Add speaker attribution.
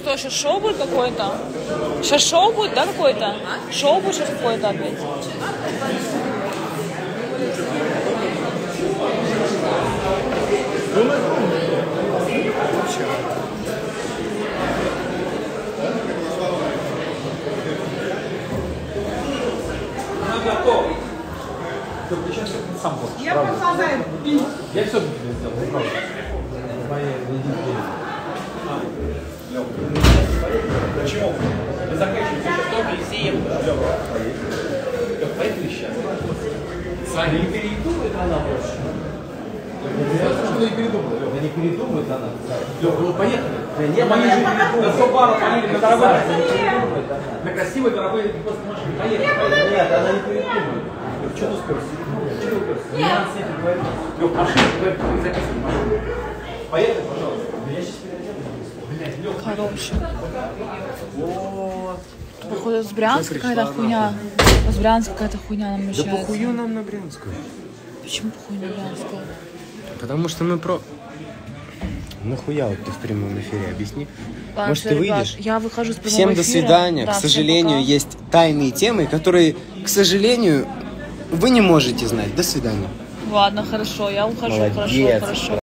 Speaker 1: Что, сейчас шоу будет какое-то? Сейчас шоу будет, да, какое-то? Шоу будет сейчас какое-то опять?
Speaker 2: Я посылаю.
Speaker 3: Я все буду сделать. Почему? Мы заканчиваем сейчас только и все едут. Поехали сейчас. Саня, не передумает она больше. Что не передумает? Да не передумает она. Лёх, ну поехали. На 100 баллов поедем на дорогой. На красивой дорогой просто машине. Поехали. Нет, она не передумает. Что ты успелся? Что ты успелся? Лёх, машину, ты записывай машину. Поехали, пожалуйста. Я сейчас переодену.
Speaker 1: Хороший. Походу, с Брянска какая-то хуйня. С Брянска какая-то хуйня нам мешает.
Speaker 4: Да похую нам на Брянскую.
Speaker 1: Почему похуй на Брянскую?
Speaker 4: Потому что мы про... Нахуя вот ты в прямом эфире, объясни.
Speaker 1: Ладно,
Speaker 4: Может, ты
Speaker 1: ребят,
Speaker 4: выйдешь?
Speaker 1: я выхожу с прямого
Speaker 4: Всем до
Speaker 1: эфира.
Speaker 4: свидания.
Speaker 1: Да,
Speaker 4: К
Speaker 1: всем
Speaker 4: сожалению,
Speaker 1: пока.
Speaker 4: есть тайные темы, которые, к сожалению, вы не можете знать. До свидания.
Speaker 1: Ладно, хорошо, я ухожу,
Speaker 4: Молодец.
Speaker 1: хорошо.